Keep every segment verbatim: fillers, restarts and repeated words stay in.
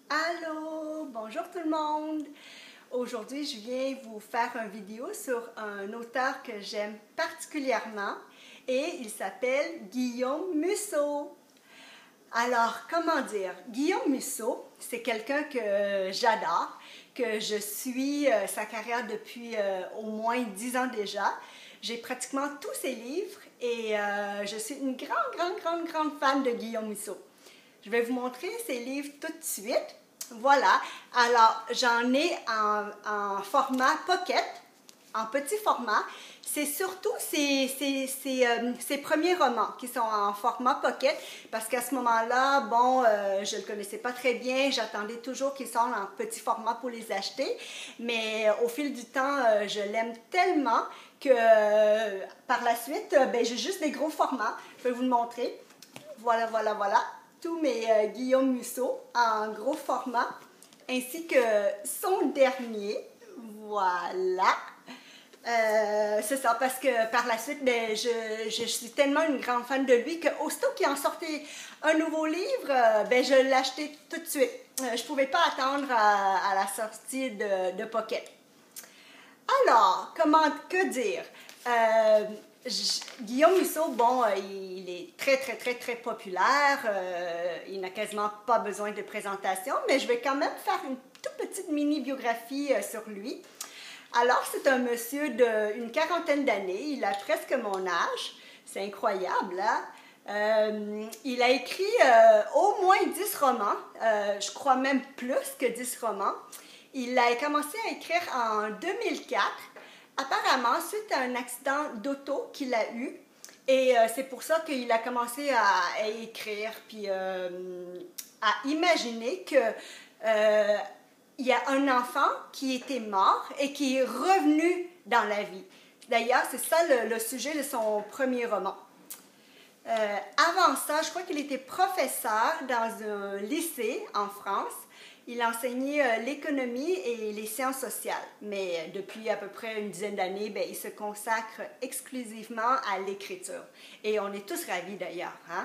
Allô, bonjour tout le monde. Aujourd'hui, je viens vous faire une vidéo sur un auteur que j'aime particulièrement et il s'appelle Guillaume Musso. Alors, comment dire? Guillaume Musso, c'est quelqu'un que j'adore, que je suis euh, sa carrière depuis euh, au moins dix ans déjà. J'ai pratiquement tous ses livres et euh, je suis une grande, grande, grande, grande fan de Guillaume Musso. Je vais vous montrer ses livres tout de suite. Voilà, alors j'en ai en, en format pocket, en petit format. C'est surtout ses, ses, ses, euh, ses premiers romans qui sont en format pocket parce qu'à ce moment-là, bon, euh, je ne le connaissais pas très bien. J'attendais toujours qu'ils sortent en petit format pour les acheter. Mais euh, au fil du temps, euh, je l'aime tellement que euh, par la suite, euh, ben, j'ai juste des gros formats. Je vais vous le montrer. Voilà, voilà, voilà. Tous mes euh, Guillaume Musso en gros format, ainsi que son dernier. Voilà. Euh, c'est ça, parce que par la suite, ben, je, je suis tellement une grande fan de lui qu'aussitôt qu'il en sortait un nouveau livre, euh, ben, je l'achetais tout de suite. Euh, je ne pouvais pas attendre à, à la sortie de, de Pocket. Alors, comment, que dire? Euh, Guillaume Musso, bon, euh, il est très, très, très, très populaire. Euh, il n'a quasiment pas besoin de présentation, mais je vais quand même faire une toute petite mini-biographie euh, sur lui. Alors, c'est un monsieur d'une quarantaine d'années. Il a presque mon âge. C'est incroyable, hein? Euh, il a écrit euh, au moins dix romans. Euh, je crois même plus que dix romans. Il a commencé à écrire en deux mille quatre. Apparemment, suite à un accident d'auto qu'il a eu, et euh, c'est pour ça qu'il a commencé à, à écrire, puis euh, à imaginer que euh, il y a un enfant qui était mort et qui est revenu dans la vie. D'ailleurs, c'est ça le, le sujet de son premier roman. Euh, avant ça, je crois qu'il était professeur dans un lycée en France. Il enseignait euh, l'économie et les sciences sociales, mais euh, depuis à peu près une dizaine d'années, ben, il se consacre exclusivement à l'écriture. Et on est tous ravis d'ailleurs. Hein?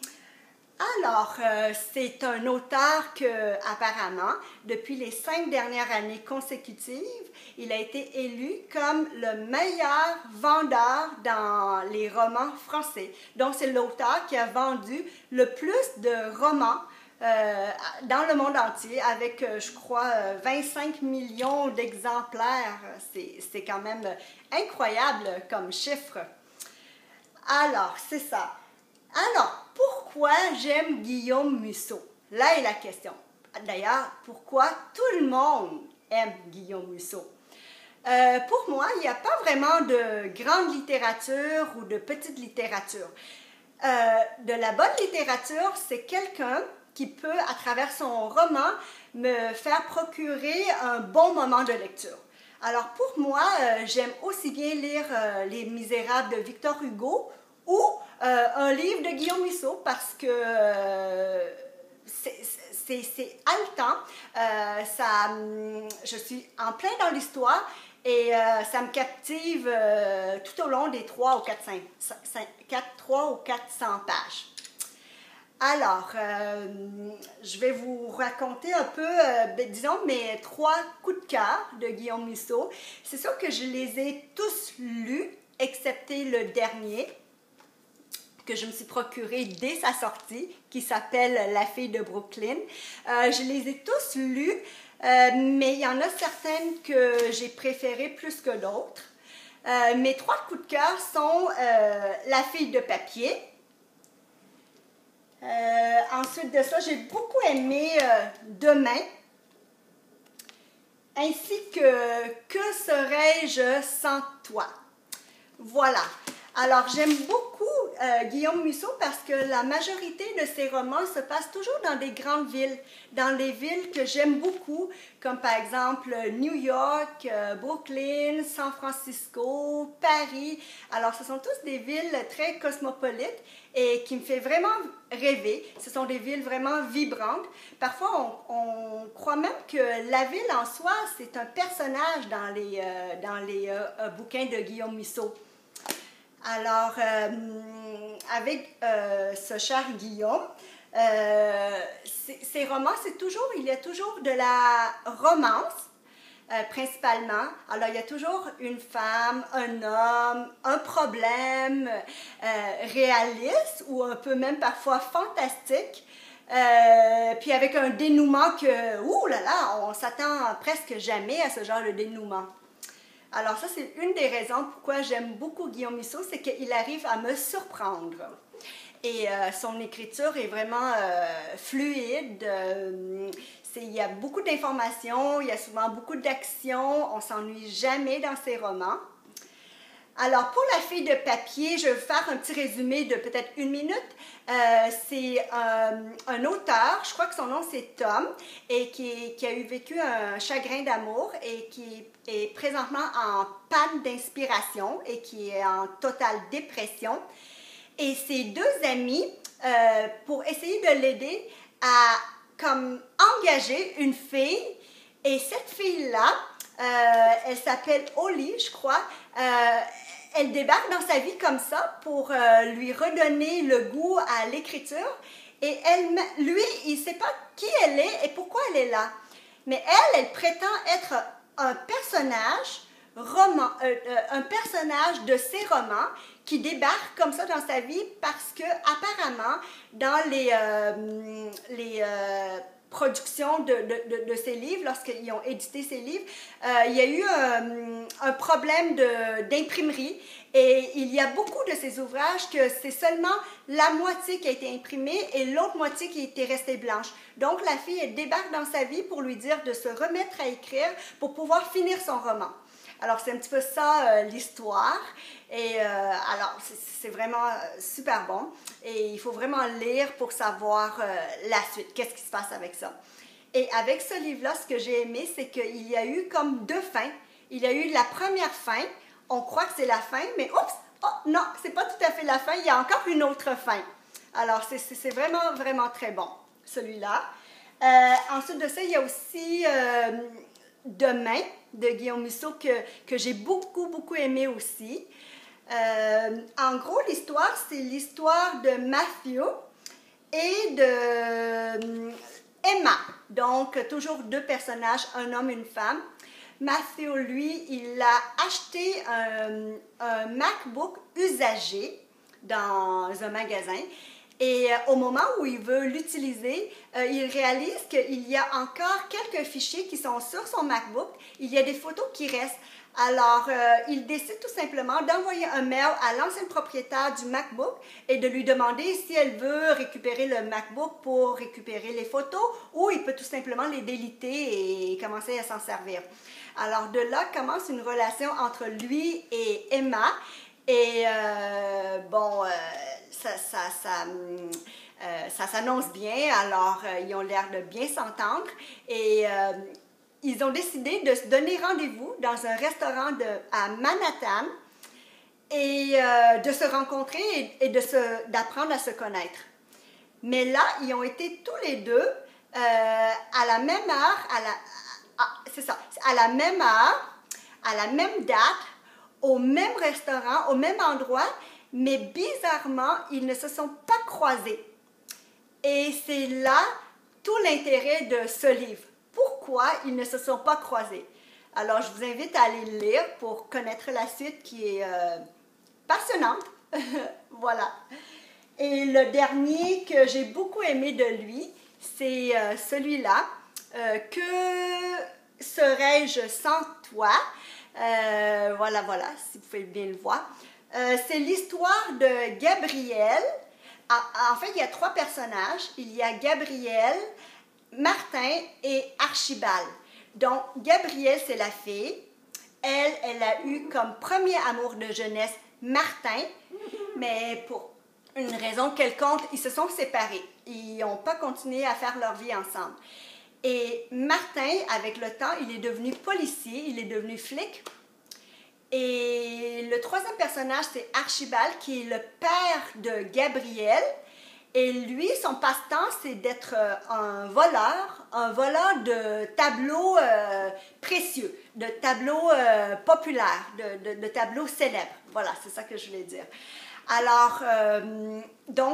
Alors, euh, c'est un auteur que, apparemment, depuis les cinq dernières années consécutives, il a été élu comme le meilleur vendeur dans les romans français. Donc, c'est l'auteur qui a vendu le plus de romans Euh, dans le monde entier, avec, euh, je crois, euh, vingt-cinq millions d'exemplaires. C'est quand même incroyable comme chiffre. Alors, c'est ça. Alors, pourquoi j'aime Guillaume Musso? Là est la question. D'ailleurs, pourquoi tout le monde aime Guillaume Musso? Euh, pour moi, il n'y a pas vraiment de grande littérature ou de petite littérature. Euh, de la bonne littérature, c'est quelqu'un qui peut, à travers son roman, me faire procurer un bon moment de lecture. Alors pour moi, euh, j'aime aussi bien lire euh, Les Misérables de Victor Hugo ou euh, un livre de Guillaume Musso parce que euh, c'est haletant. Euh, ça, je suis en plein dans l'histoire et euh, ça me captive euh, tout au long des trois ou quatre cents pages. Alors, euh, je vais vous raconter un peu, euh, disons, mes trois coups de cœur de Guillaume Musso. C'est sûr que je les ai tous lus, excepté le dernier, que je me suis procuré dès sa sortie, qui s'appelle La fille de Brooklyn. Euh, je les ai tous lus, euh, mais il y en a certaines que j'ai préférées plus que d'autres. Euh, mes trois coups de cœur sont euh, La fille de papier. Euh, ensuite de ça, j'ai beaucoup aimé euh, Demain, ainsi que Que serais-je sans toi? Voilà. Alors, j'aime beaucoup euh, Guillaume Musso parce que la majorité de ses romans se passent toujours dans des grandes villes, dans des villes que j'aime beaucoup, comme par exemple New York, euh, Brooklyn, San Francisco, Paris. Alors, ce sont tous des villes très cosmopolites et qui me font vraiment rêver. Ce sont des villes vraiment vibrantes. Parfois, on, on croit même que la ville en soi, c'est un personnage dans les, euh, dans les euh, euh, bouquins de Guillaume Musso. Alors, euh, avec euh, ce cher Guillaume, Euh, ces romans, c'est toujours, il y a toujours de la romance, euh, principalement. Alors, il y a toujours une femme, un homme, un problème euh, réaliste ou un peu même parfois fantastique. Euh, puis avec un dénouement que, ouh là là, on s'attend presque jamais à ce genre de dénouement. Alors ça, c'est une des raisons pourquoi j'aime beaucoup Guillaume Musso, c'est qu'il arrive à me surprendre. Et euh, son écriture est vraiment euh, fluide. Euh, il y a beaucoup d'informations, il y a souvent beaucoup d'action, on s'ennuie jamais dans ses romans. Alors, pour La fille de papier, je vais faire un petit résumé de peut-être une minute. Euh, c'est un, un auteur, je crois que son nom c'est Tom, et qui, qui a eu vécu un chagrin d'amour et qui est présentement en panne d'inspiration et qui est en totale dépression. Et ses deux amis, euh, pour essayer de l'aider à comme engager une fille, et cette fille-là, euh, elle s'appelle Holly, je crois, euh, elle débarque dans sa vie comme ça pour euh, lui redonner le goût à l'écriture. Et elle, lui, il ne sait pas qui elle est et pourquoi elle est là. Mais elle, elle prétend être un personnage, roman, euh, euh, un personnage de ses romans qui débarque comme ça dans sa vie parce que apparemment, dans les, euh, les euh, productions de, de, de, de ses livres, lorsqu'ils ont édité ses livres, euh, il y a eu euh, un problème d'imprimerie et il y a beaucoup de ces ouvrages que c'est seulement la moitié qui a été imprimée et l'autre moitié qui était restée blanche. Donc la fille, elle débarque dans sa vie pour lui dire de se remettre à écrire pour pouvoir finir son roman. Alors, c'est un petit peu ça, euh, l'histoire. Et euh, alors, c'est vraiment super bon. Et il faut vraiment lire pour savoir euh, la suite, qu'est-ce qui se passe avec ça. Et avec ce livre-là, ce que j'ai aimé, c'est qu'il y a eu comme deux fins. Il y a eu la première fin, on croit que c'est la fin, mais oups, oh non, c'est pas tout à fait la fin, il y a encore une autre fin. Alors, c'est vraiment, vraiment très bon, celui-là. Euh, ensuite de ça, il y a aussi euh, Demain, de Guillaume Musso, que, que j'ai beaucoup, beaucoup aimé aussi. Euh, en gros, l'histoire, c'est l'histoire de Matthew et de euh, Emma. Donc, toujours deux personnages, un homme et une femme. Matthew, lui, il a acheté un, un MacBook usagé dans un magasin. Et euh, au moment où il veut l'utiliser, euh, il réalise qu'il y a encore quelques fichiers qui sont sur son MacBook. Il y a des photos qui restent. Alors, euh, il décide tout simplement d'envoyer un mail à l'ancienne propriétaire du MacBook et de lui demander si elle veut récupérer le MacBook pour récupérer les photos ou il peut tout simplement les déliter et commencer à s'en servir. Alors, de là commence une relation entre lui et Emma. Et euh, bon, euh, ça, ça, ça, euh, ça s'annonce bien, alors euh, ils ont l'air de bien s'entendre. Et euh, ils ont décidé de se donner rendez-vous dans un restaurant de, à Manhattan et euh, de se rencontrer et, et d'apprendre à se connaître. Mais là, ils ont été tous les deux euh, à la même heure, à la, ah, c'est ça, à la même heure, à la même date, au même restaurant, au même endroit, mais bizarrement, ils ne se sont pas croisés. Et c'est là tout l'intérêt de ce livre. Pourquoi ils ne se sont pas croisés? Alors, je vous invite à aller le lire pour connaître la suite qui est euh, passionnante. Voilà. Et le dernier que j'ai beaucoup aimé de lui, c'est euh, celui-là. Euh, que serais-je sans toi? Euh, voilà, voilà, si vous pouvez bien le voir. Euh, c'est l'histoire de Gabriel. En, en fait, il y a trois personnages. Il y a Gabriel, Martin et Archibald. Donc, Gabriel, c'est la fille. Elle, elle a eu comme premier amour de jeunesse Martin, mais pour une raison quelconque, ils se sont séparés. Ils n'ont pas continué à faire leur vie ensemble. Et Martin, avec le temps, il est devenu policier, il est devenu flic. Et le troisième personnage, c'est Archibald, qui est le père de Gabriel. Et lui, son passe-temps, c'est d'être un voleur, un voleur de tableaux euh, précieux, de tableaux euh, populaires, de, de, de tableaux célèbres. Voilà, c'est ça que je voulais dire. Alors, euh, donc,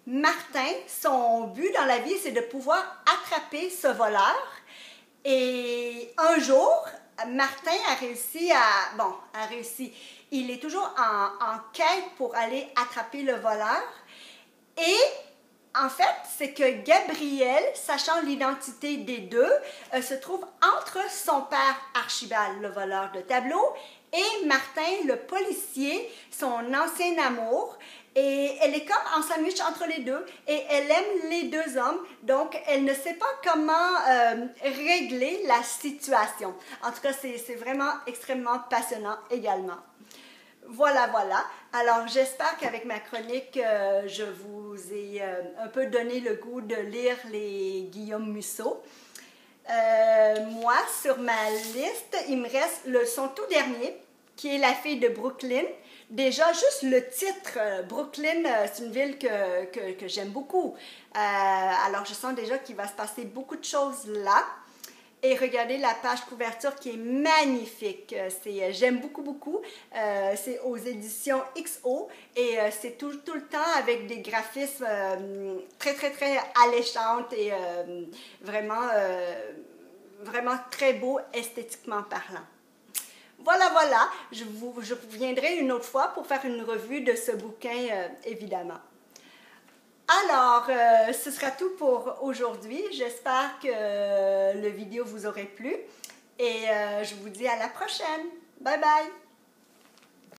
Martin, son but dans la vie, c'est de pouvoir attraper ce voleur. Et un jour, Martin a réussi à... Bon, a réussi. Il est toujours en, en quête pour aller attraper le voleur. Et en fait, c'est que Gabriel, sachant l'identité des deux, euh, se trouve entre son père Archibald, le voleur de tableaux, et Martin, le policier, son ancien amour. Et elle est comme en sandwich entre les deux et elle aime les deux hommes, donc elle ne sait pas comment euh, régler la situation. En tout cas, c'est vraiment extrêmement passionnant également. Voilà, voilà. Alors, j'espère qu'avec ma chronique, euh, je vous ai euh, un peu donné le goût de lire les Guillaume Musso. Euh, moi, sur ma liste, il me reste le, son tout dernier, qui est La fille de Brooklyn. Déjà, juste le titre, euh, Brooklyn, euh, c'est une ville que, que, que j'aime beaucoup. Euh, alors, je sens déjà qu'il va se passer beaucoup de choses là. Et regardez la page couverture qui est magnifique. C'est, j'aime beaucoup, beaucoup. Euh, c'est aux éditions X O et euh, c'est tout, tout le temps avec des graphismes euh, très, très, très alléchantes et euh, vraiment, euh, vraiment très beaux esthétiquement parlant. Voilà, voilà. Je, vous, je reviendrai une autre fois pour faire une revue de ce bouquin, euh, évidemment. Alors, euh, ce sera tout pour aujourd'hui. J'espère que euh, le vidéo vous aurait plu et euh, je vous dis à la prochaine. Bye bye!